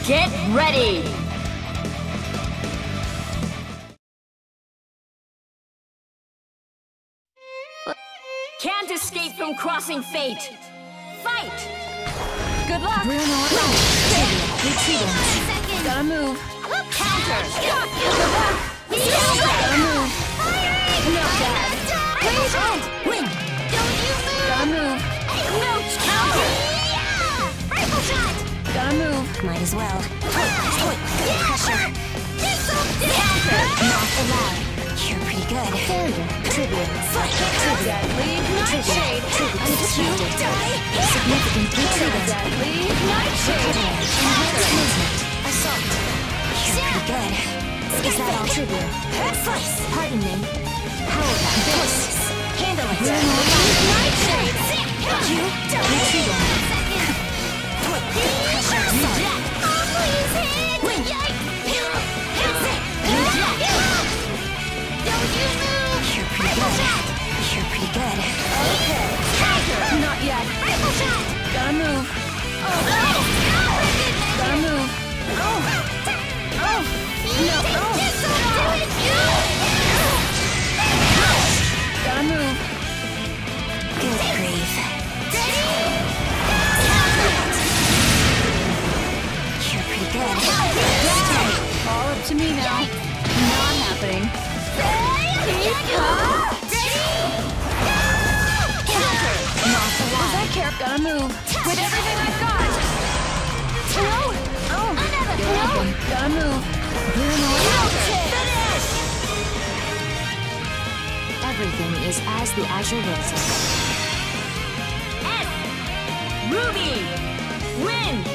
Get ready! Can't escape from crossing fate! Fight! Good luck! Retreating. Gotta move. Counter! Good luck! Gotta move. Not bad. Please don't! Win! Don't you move! Gotta move. No! Counter! Rifle shot! Gotta move. Might as well. Pressure. Counter! Not allowed. You're pretty good. Failure. Tribute. Deadly Nightshade! Unexpected. Die! Significant retreating. Deadly Nightshade! Movement. Assault. You're pretty good. Is that all? Tribute. Slice. Pardon me. How about this? Handle it. Nightshade! You don't retreating. Pressure. Assault. Win. You're pretty good. You're pretty good. Okay. Counter! Not yet. Rifle shot! Gotta move. Gotta move. No. Gotta move. Good grief. You're pretty good. All up to me now. Not happening. Was that care? Gotta move. With everything I've got. Gotta move. Everything is as the Azure wills it. Ruby! Win!